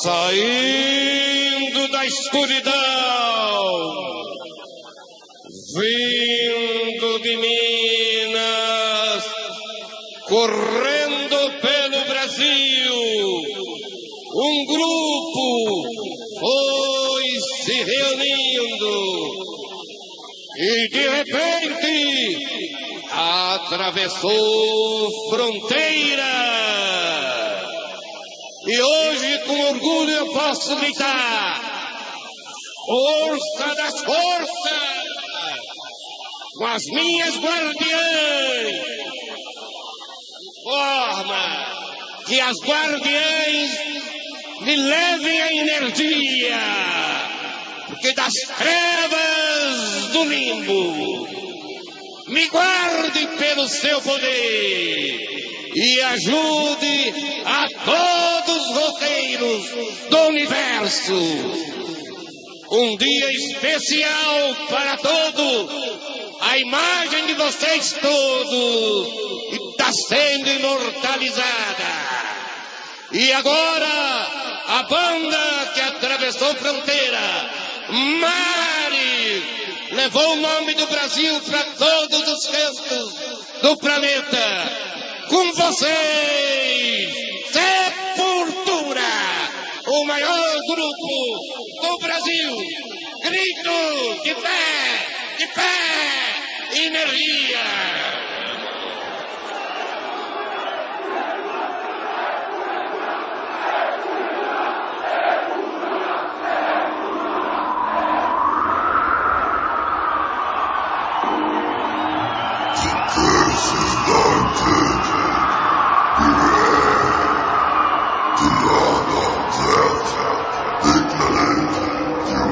saindo da escuridão, vindo de Minas, correndo pelo Brasil, um grupo foi se reunindo e de repente atravessou fronteira. E hoje, com orgulho, eu posso gritar: força das forças, com as minhas guardiãs, de forma que as guardiães me levem a energia, porque das trevas do limbo me guarde pelo seu poder e ajude a todos os roteiros do universo. Um dia especial para todos, a imagem de vocês todos está sendo imortalizada. E agora, a banda que atravessou fronteira, Mari, levou o nome do Brasil para todos os cantos do planeta. Com vocês, Sepultura, o maior grupo do Brasil. Grito de pé, energia.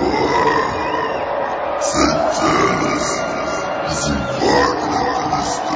Satanas desembarca nesta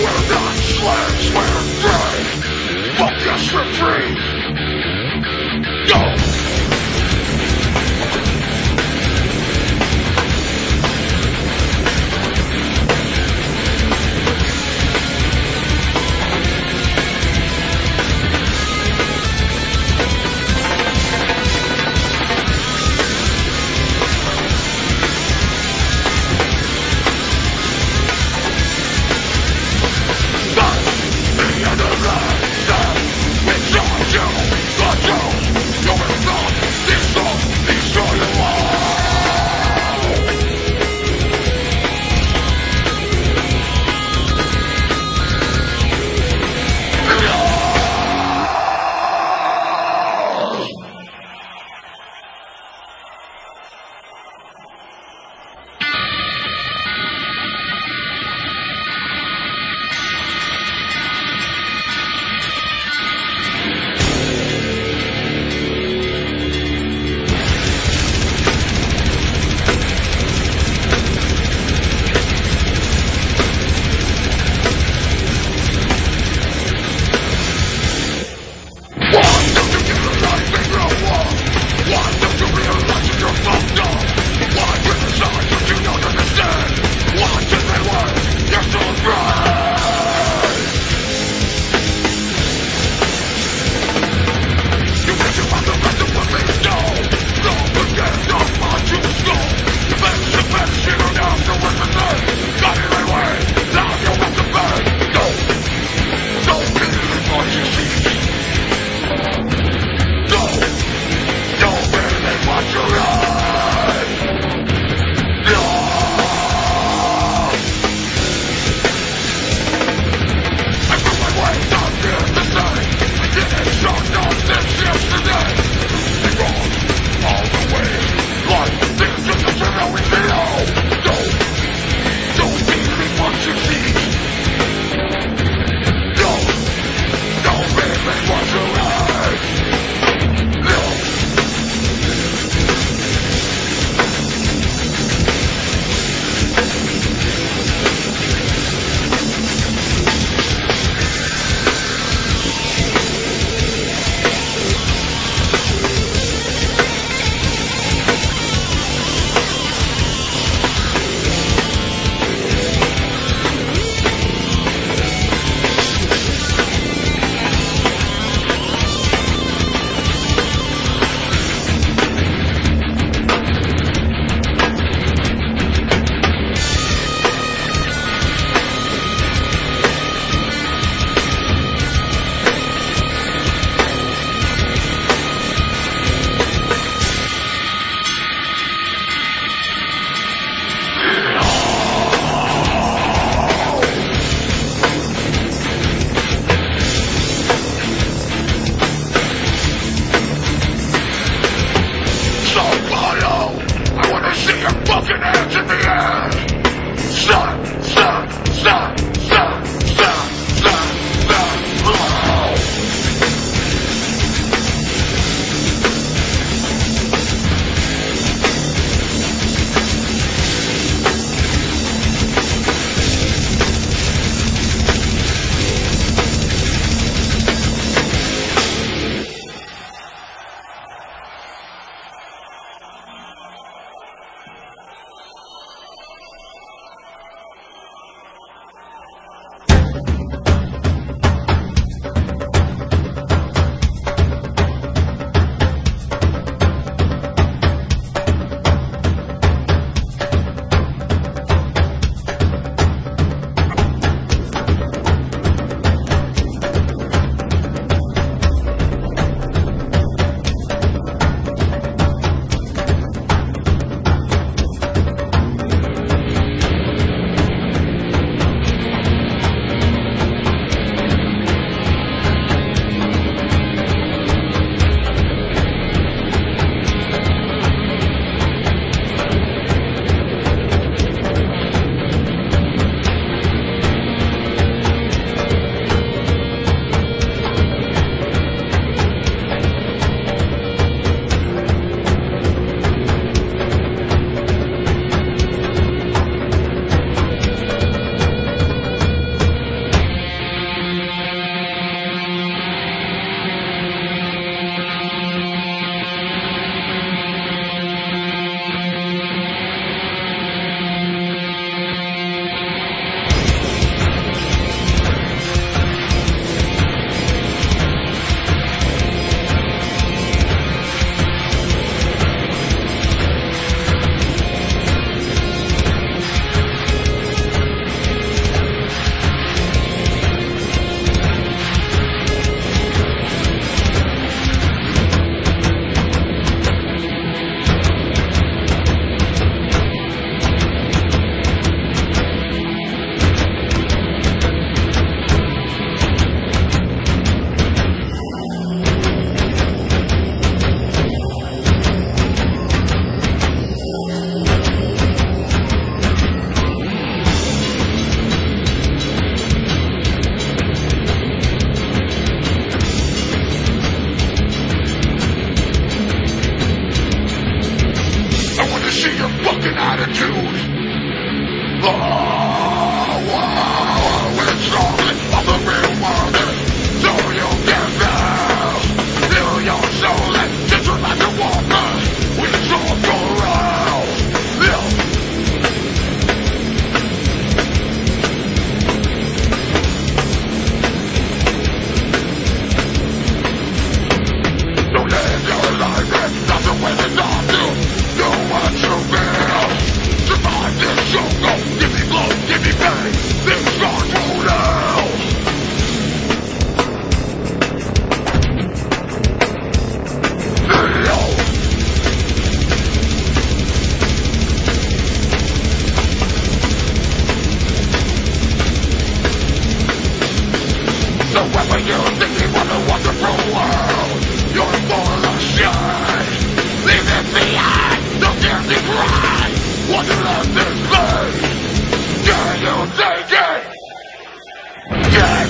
We're not slaves, we're free. Focus, retreat. Go! It's all you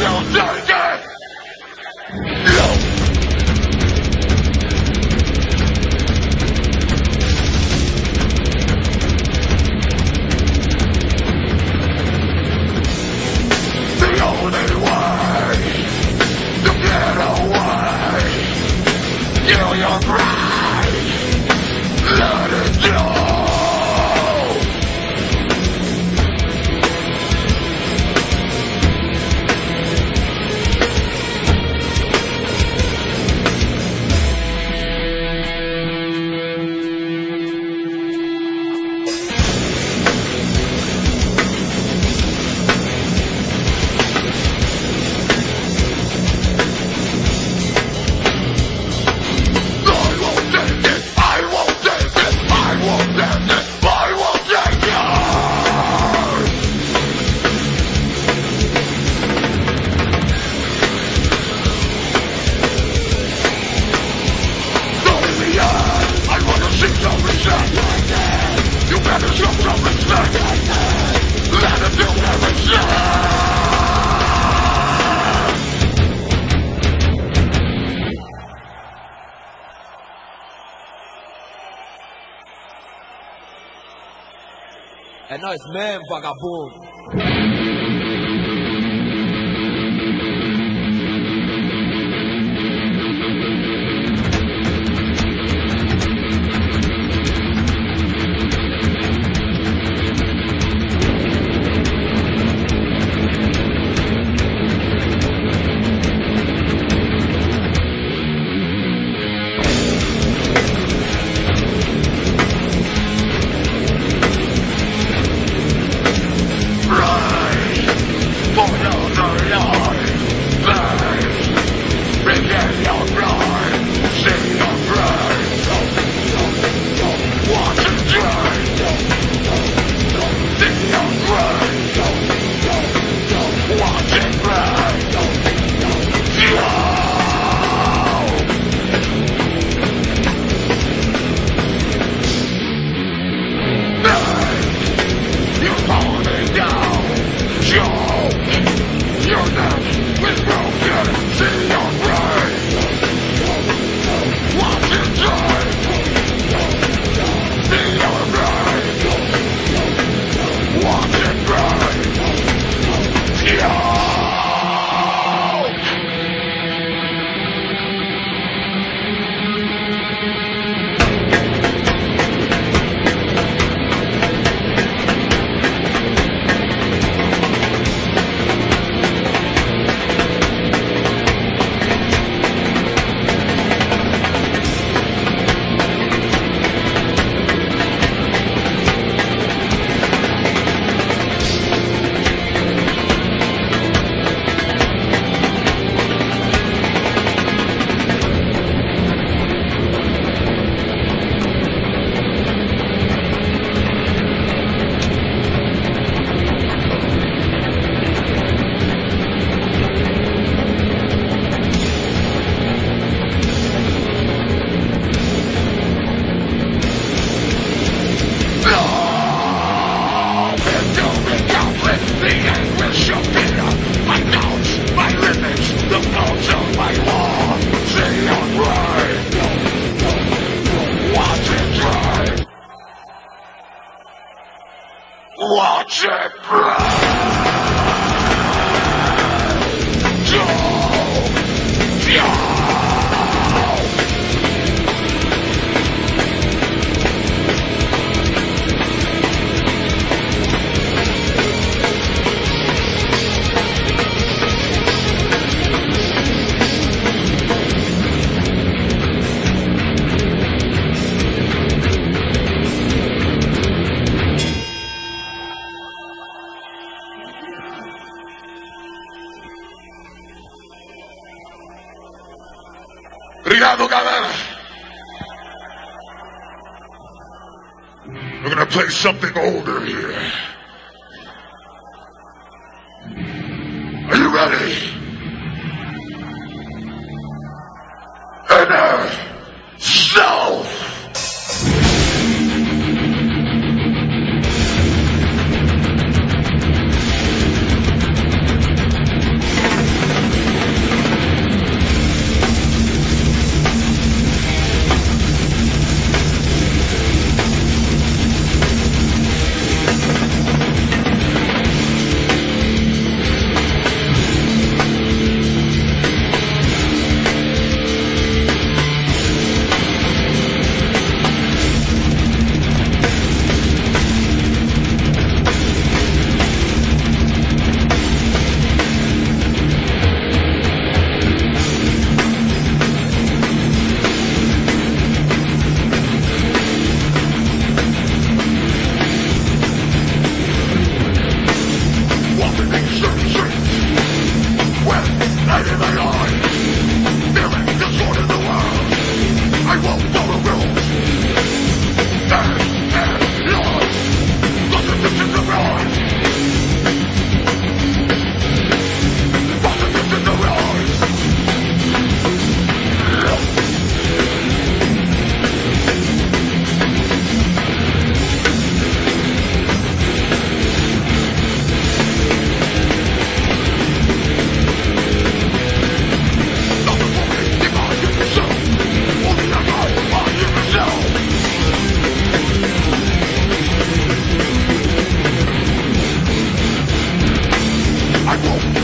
É nós mesmo, vagabundo. Watch it burn! Obrigado, galera! We're gonna play something older here. Are you ready? Inner Self!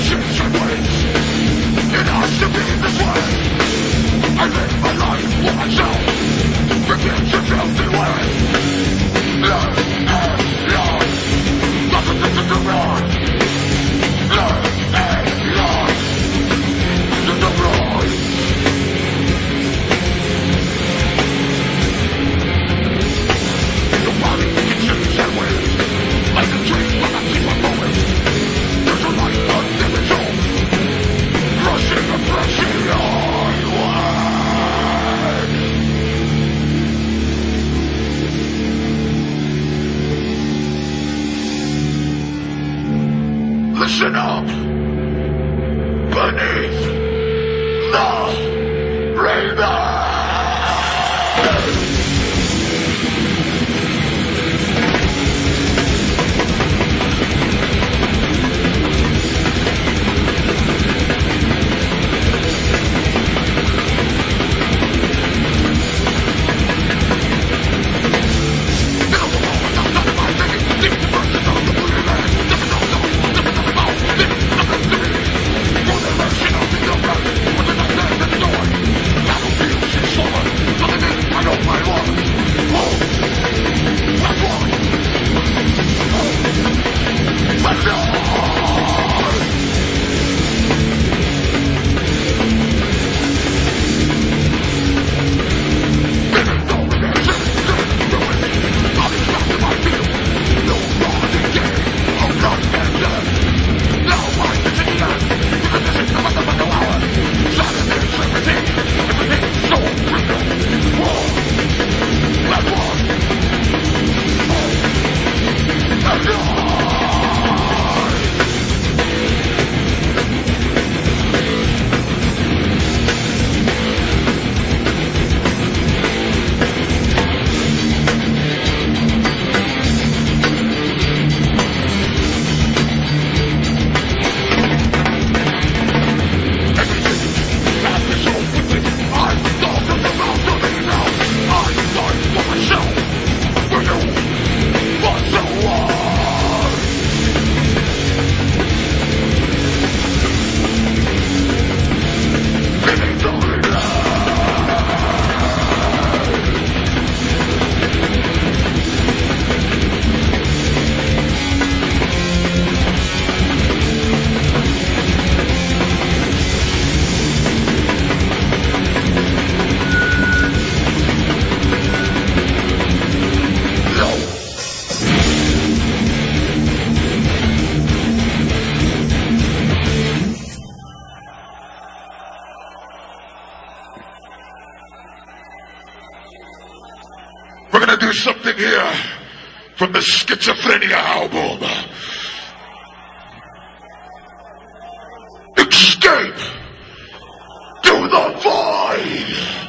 Listen up! Beneath the rainbow! We're gonna do something here from the Schizophrenia album. Escape to the void.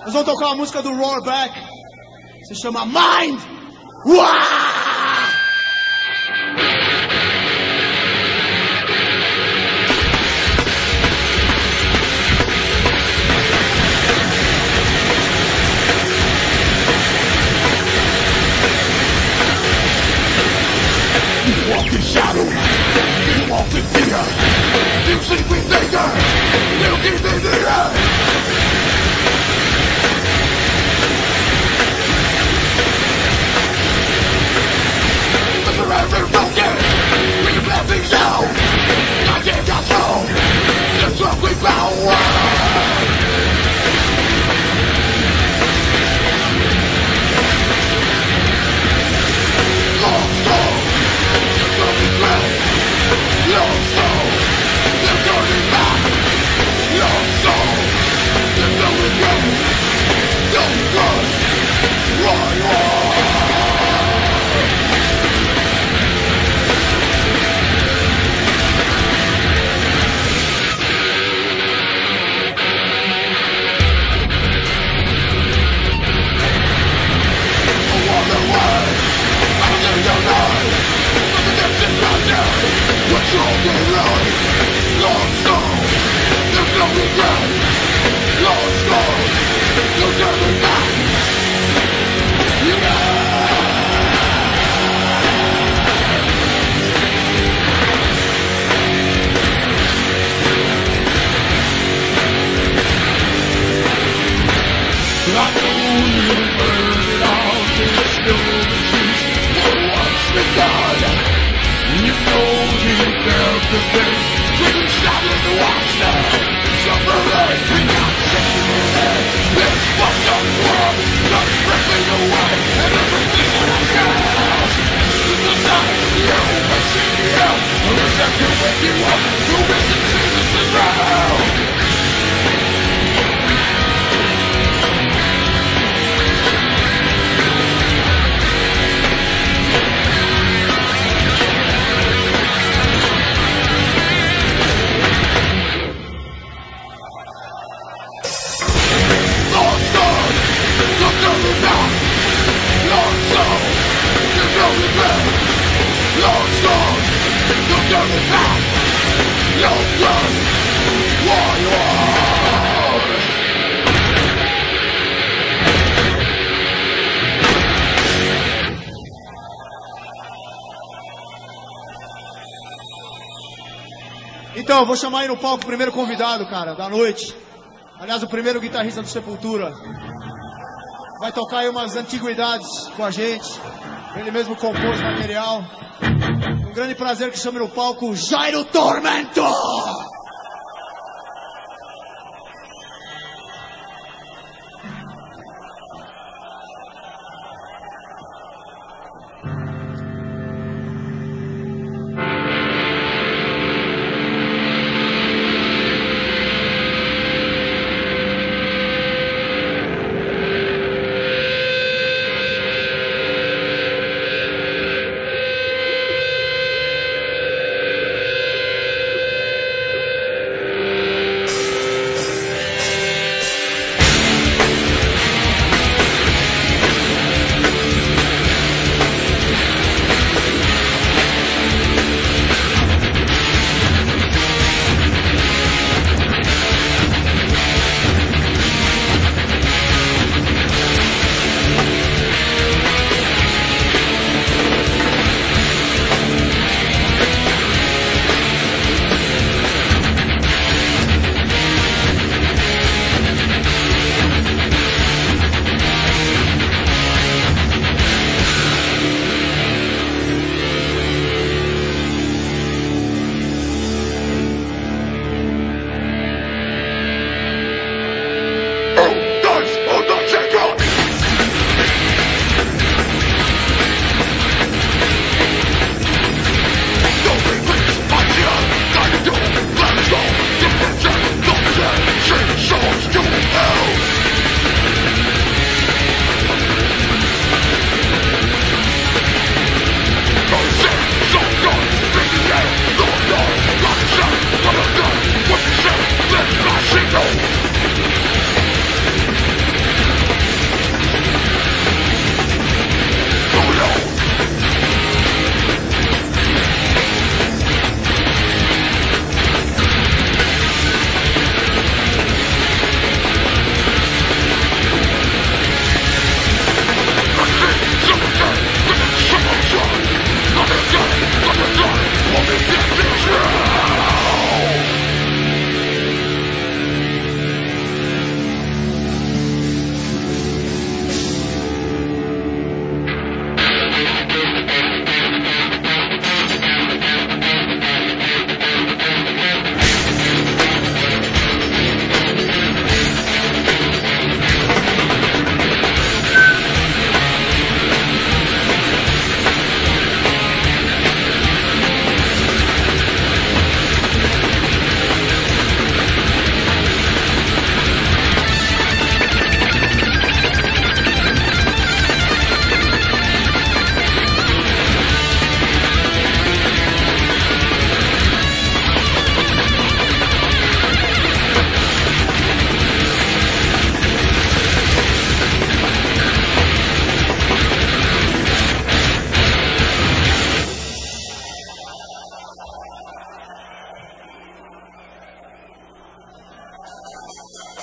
Nós vamos tocar uma música do Roarback. Se chama Mind! Uau! You walk in shadow, you walk in fear, you sleep with danger, you keep in the air. Forever broken, we can let things down. I can't control, just what we power. Lost soul, there's no regret. Lost soul, there's turning back. Lost soul, there's no regret. Don't trust, run. Então, eu vou chamar aí no palco o primeiro convidado, cara, da noite. Aliás, o primeiro guitarrista do Sepultura. Vai tocar aí umas antiguidades com a gente. Ele mesmo compôs material. Um grande prazer que chame no palco Jairo Tormento!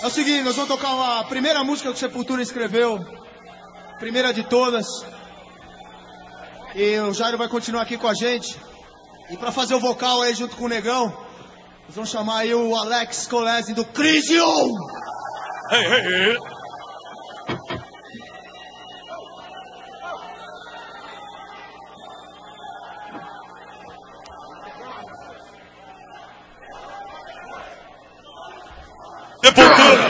É o seguinte, nós vamos tocar a primeira música que o Sepultura escreveu, primeira de todas. E o Jairo vai continuar aqui com a gente. E pra fazer o vocal aí junto com o Negão, nós vamos chamar aí o Alex Kolesi do Crisium. Hey, hey, hey. Sepultura!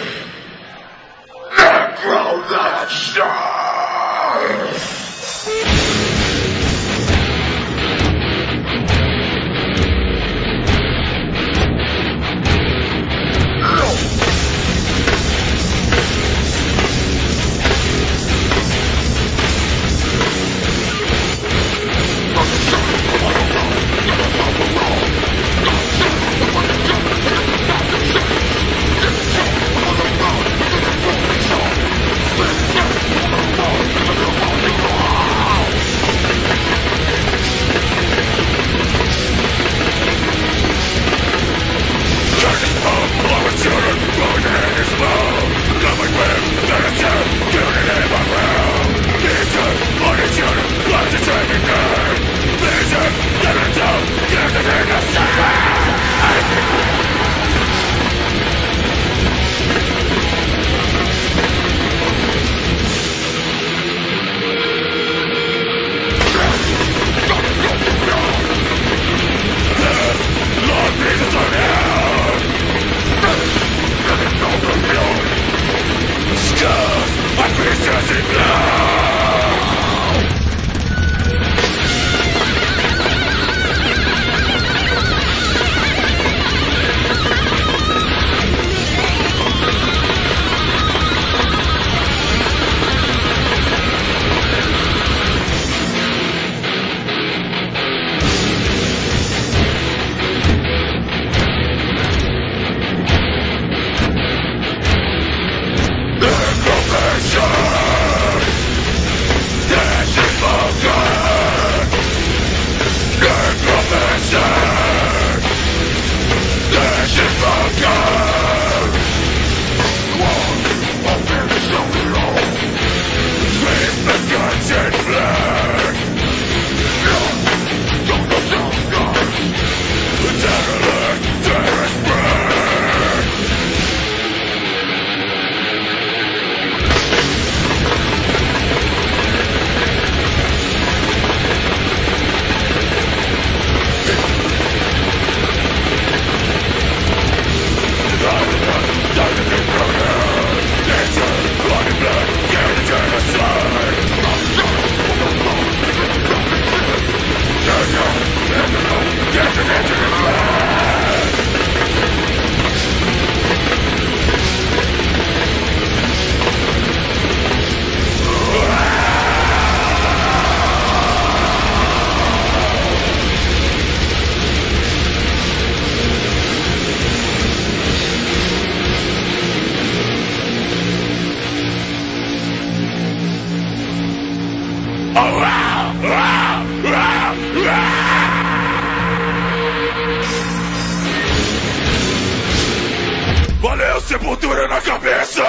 Valeu, Sepultura na cabeça!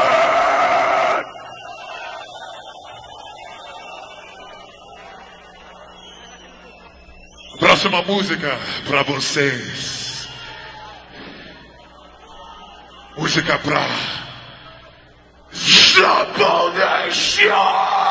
Próxima música pra vocês. Música pra Japonation!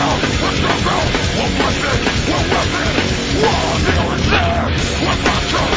What's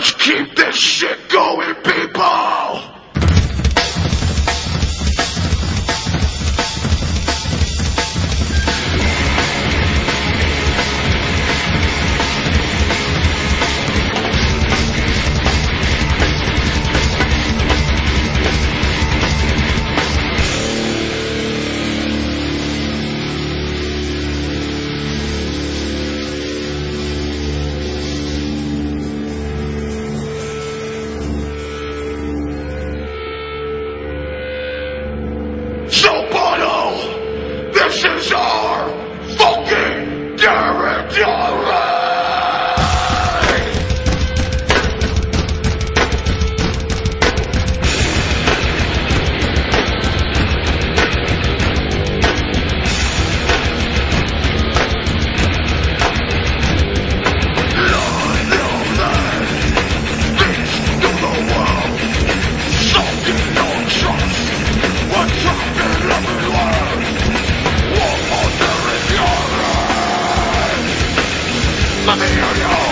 Let's keep this shit going, people! So, Bono, this is our fucking territory! Let me hear you!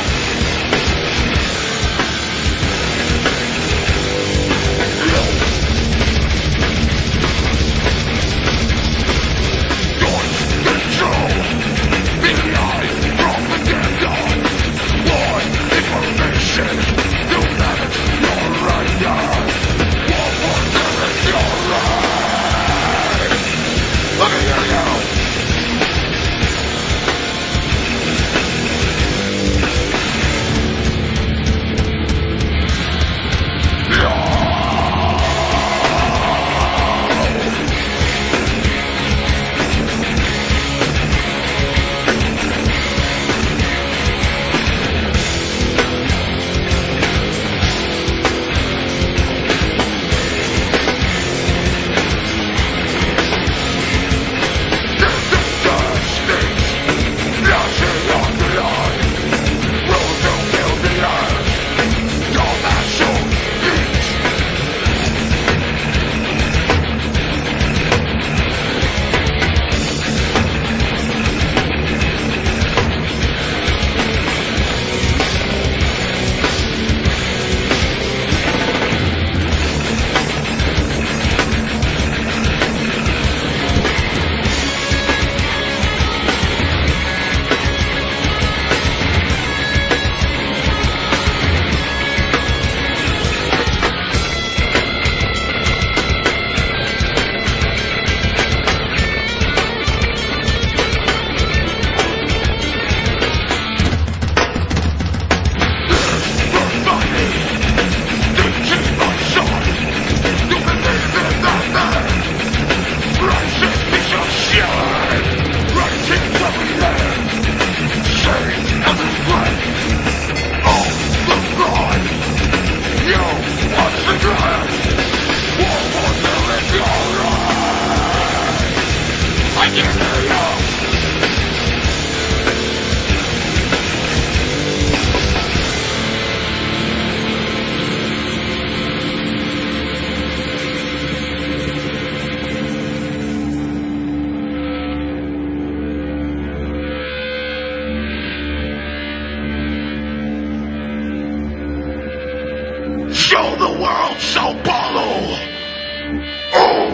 Show the world Sao Paulo! 1,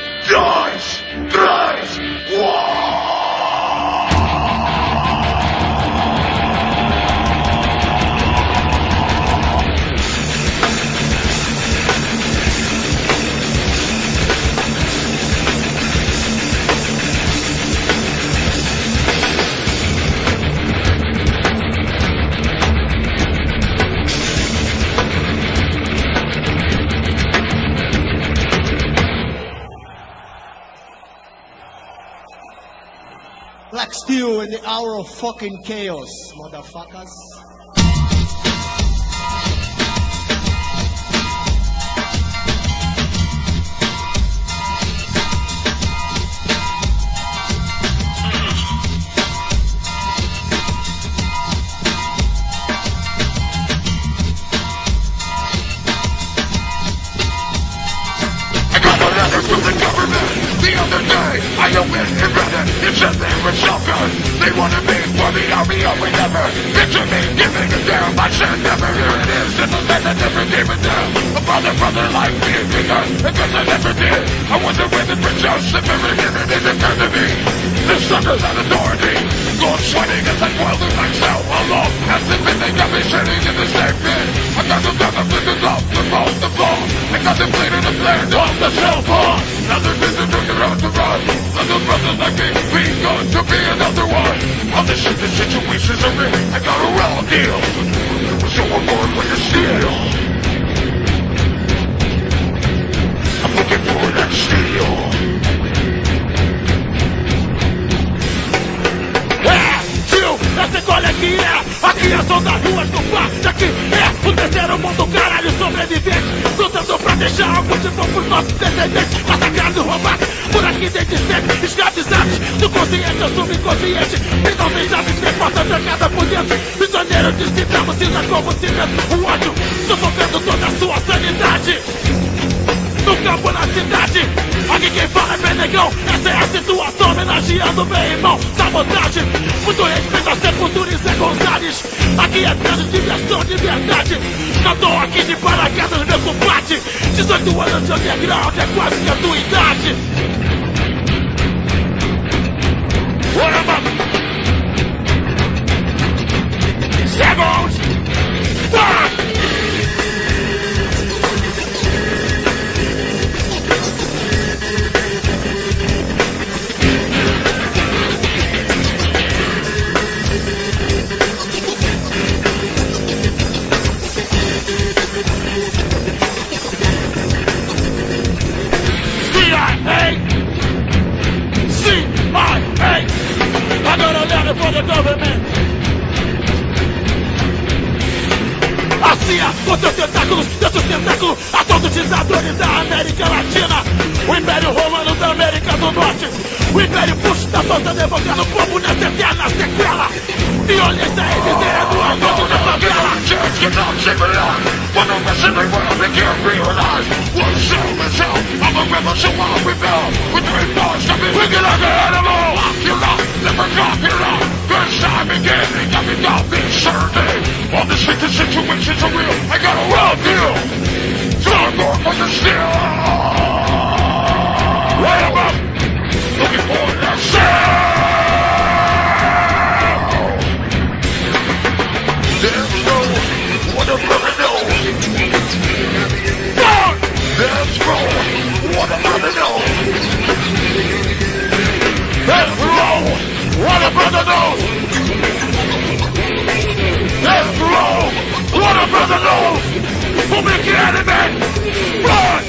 2, 3, 4! Black Steel in the hour of fucking chaos, motherfuckers. I got a letter from the government. The other day, I opened and read it. It said they were so good. They wanted me for the army of whatever. Picture me giving it down. I said never. Here it is. In the land that never gave it down. A brother like me bigger. Because I never did. I wonder when it was just the very minute it occurred to me. The suckers had authority. Going sweating as I boiled in myself alone. As if they got me sitting in the same pit. I got them down the flipping off the ball, the ball. I contemplated the plan of the self-harm. Now they're busy drinking out the run. Other brothers like me, we going to be another one. All the shit, the situations are real. I got a raw deal. So I'm going with the steel. I'm looking for that steel. Essa escolha aqui é a criação das ruas do parque. Aqui é o terceiro mundo, caralho, sobrevivente. Lutando pra deixar algo de bom pros nossos descendentes. Massacrados, roubados, por aqui desde sempre. Escravizados, do consciente ao subconsciente. Finalmente a vida é porta trancada por dentro. Prisioneiro de sistema, cinza como cimento. O ódio, sufocando toda a sua sanidade. No campo, na cidade, aqui quem fala é Benegão. Essa é a situação, homenageando meu irmão. Sabotagem, muito respeito a Sepultura e Zé Gonzalez. Aqui é grande diversão de verdade. Não tô aqui de paraquedas, meu combate. 18 anos de underground é quase a tua idade. Seconds, fuck! I got a letter for the government. A CIA, com seus tentáculos, a todos os ditadores da América Latina. O Império Romano da América do Norte. O Império Bush da Santa Democrata, o povo nessa eterna sequela. Violência e miséria do acordo da favela. When the rest of the world they can't realize one soul is hell. I'm a rebel, so I'll rebel. With three bars coming, wicked like an animal. Lock you up, never drop you up. First time beginning, got me down this Saturday. All the shit, the situations are real. I got a raw deal. So I'm going for the steel. Right above, looking for that cell. There's no one to really know. Let's go! What a brother knows! Let's roll! What a brother knows! Let's roll! What a brother knows! We'll make the enemy! Run!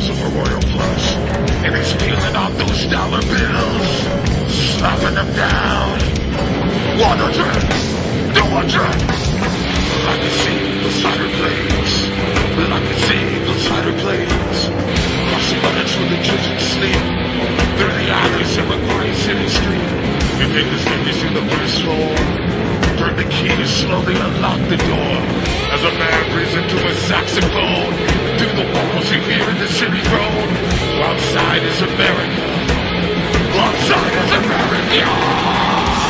hands of a royal flush, and he's peeling off those dollar bills, slapping them down. 100, 200. I can see the cider blades. I can see the cider blades. Crossing buttons with the kitchen sleep. Through the alleys of a Green City street. You take the staircase to the first floor. Turn the key and slowly unlock the door. As a man breathes into a saxophone. Through the walls you hear the city road. Outside is America. Outside is America.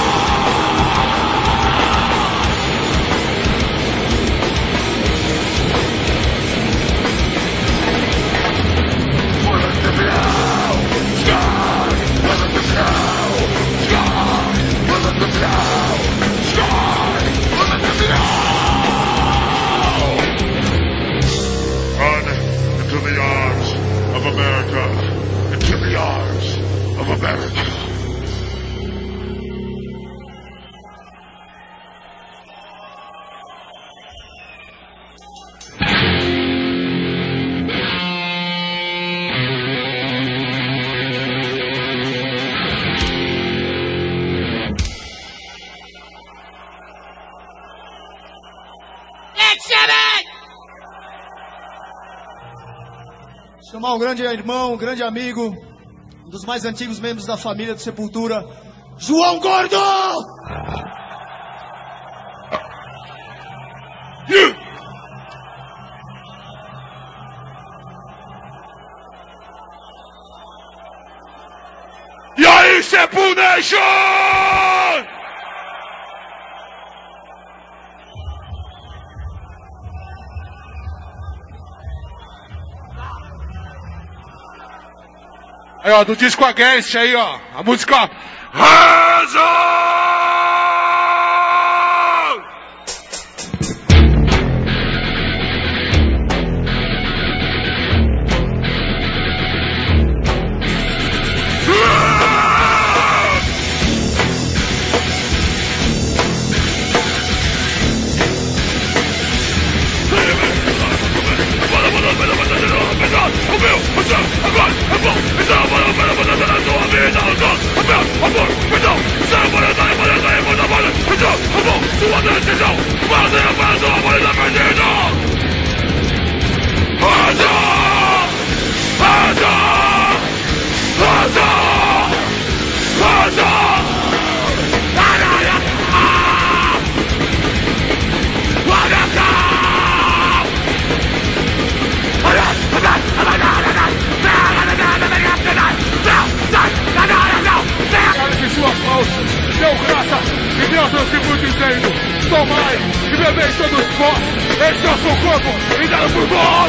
Chamar um grande irmão, um grande amigo, um dos mais antigos membros da família do Sepultura, João Gordo! E aí, Sepul Nation! Aí, ó, do disco Against aí, ó, a música Hands Up! Tomai e bebei todos vós, este nosso corpo e dado por vós.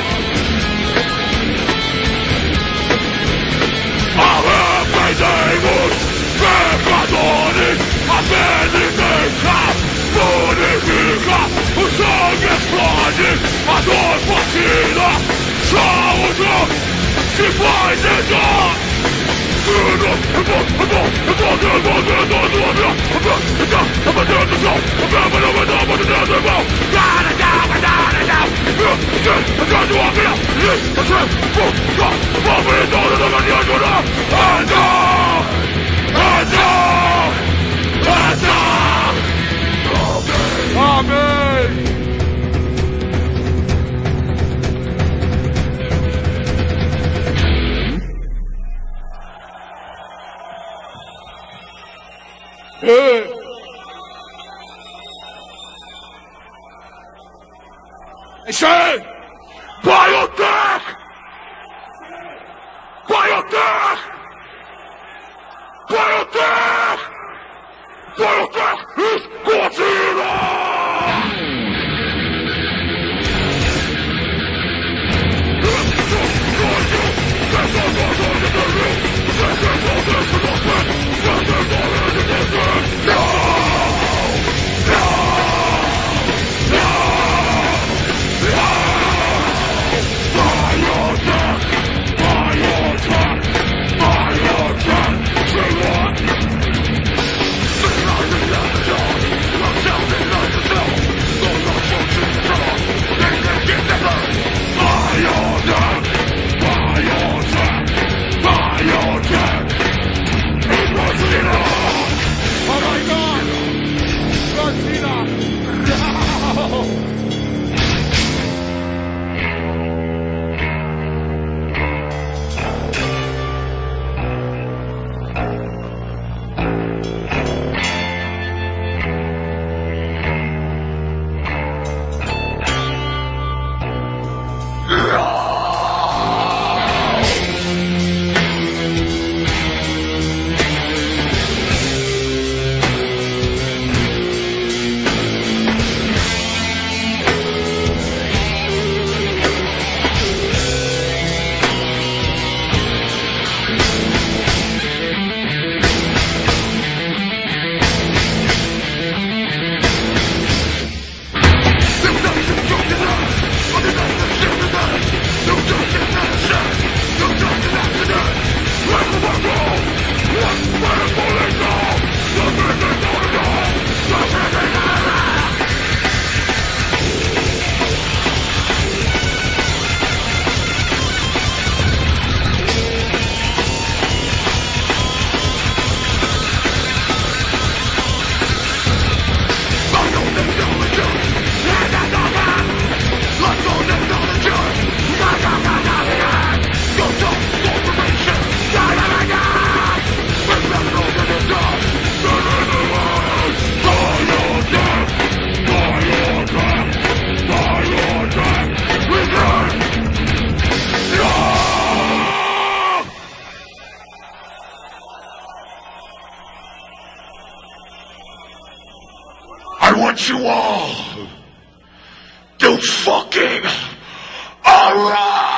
Arrependei-vos, pecadores, a penitência purifica, o sangue explode, a dor fascina, só o Deus que faz entrar. Amém! Isso aí! Biotech! Biotech! Biotech! Biotech is Godzilla! Biotech! want you all to fucking alright!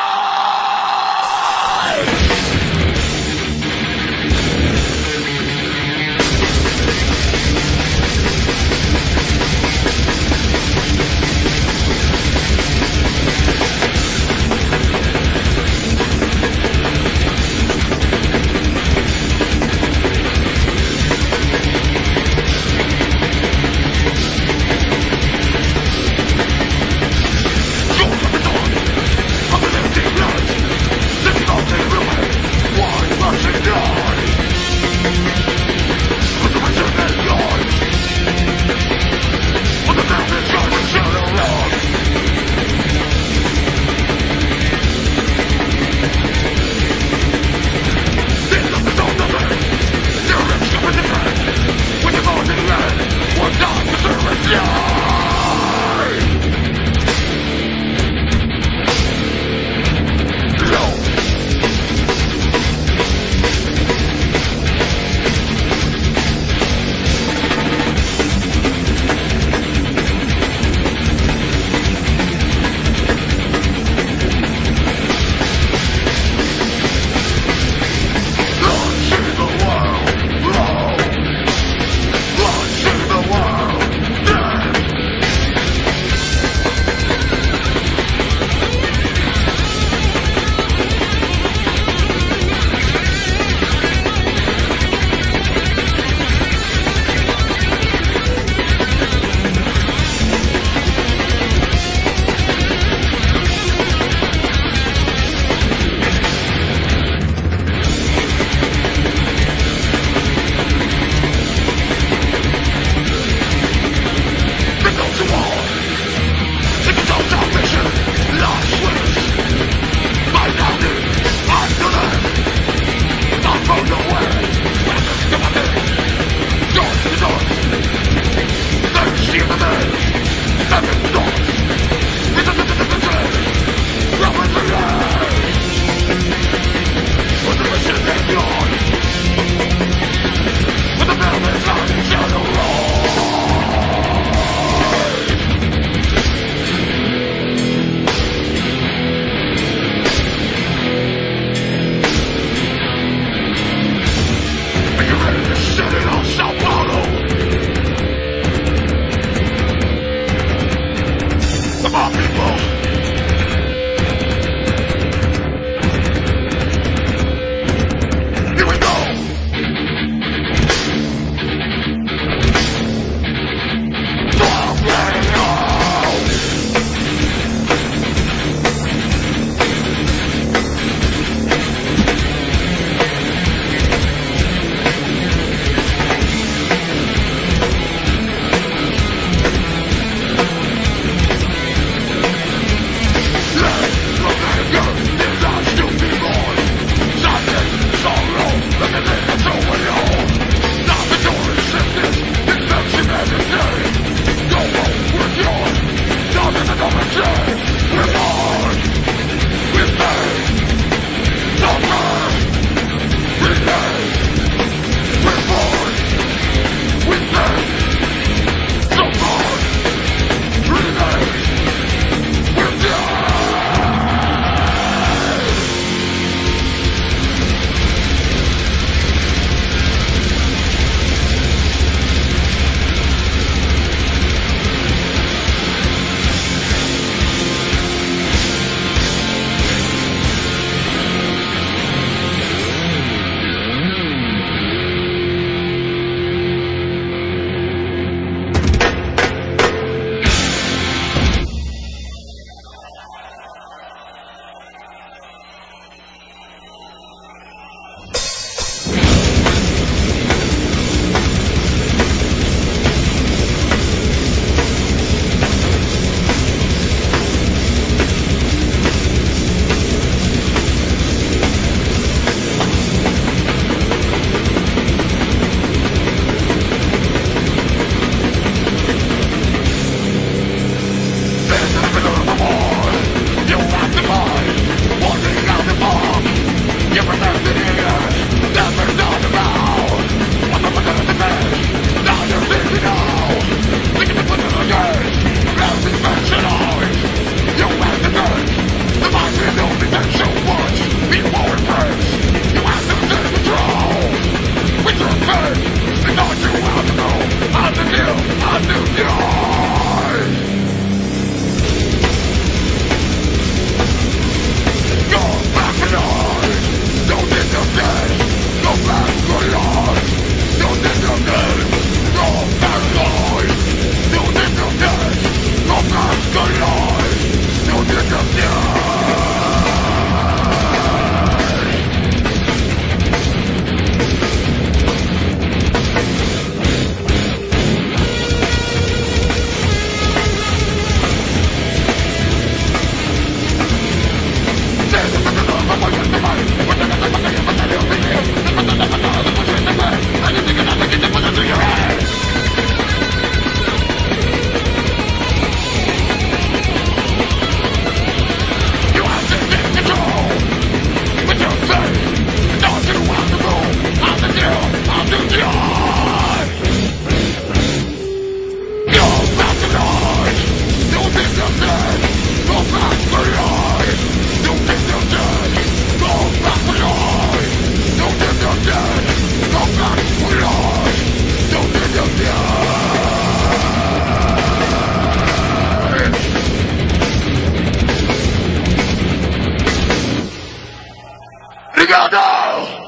Não!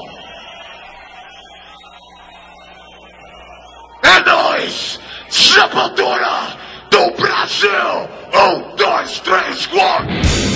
É nóis! Sepultura do Brasil! 1, 2, 3, 4!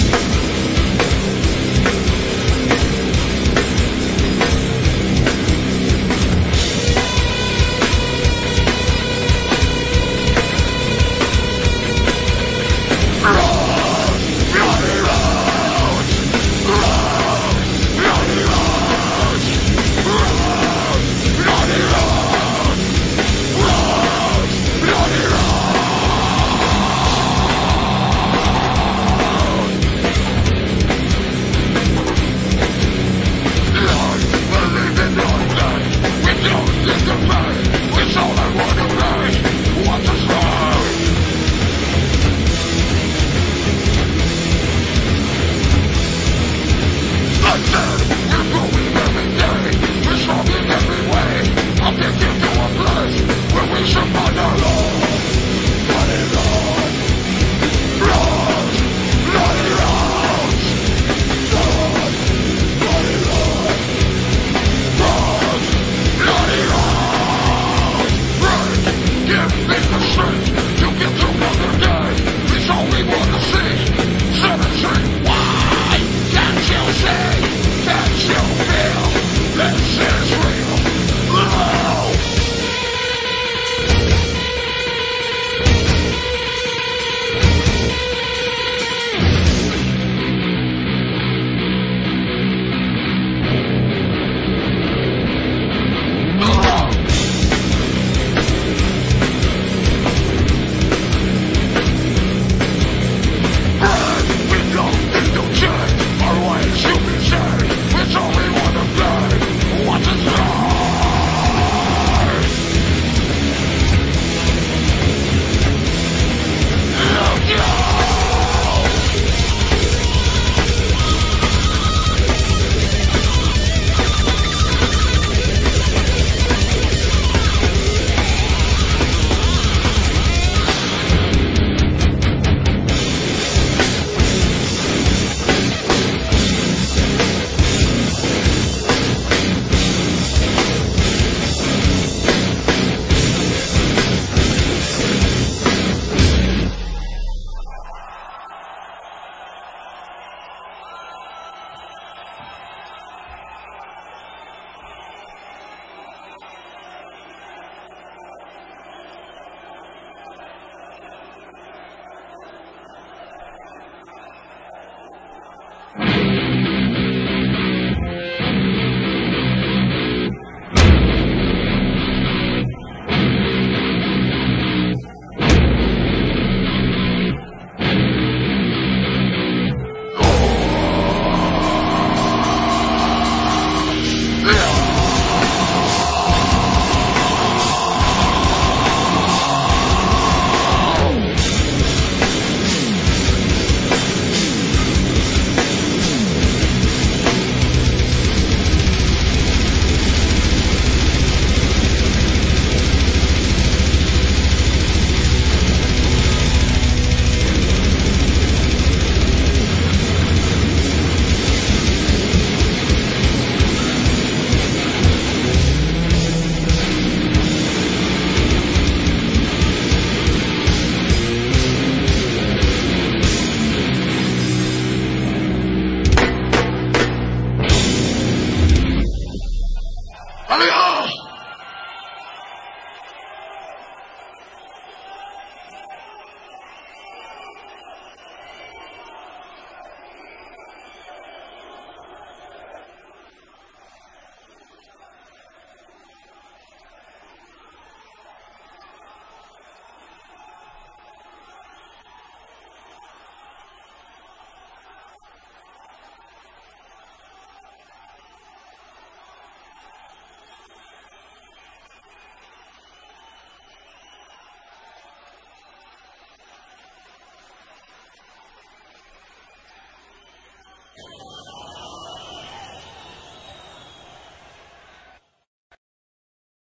Aliás!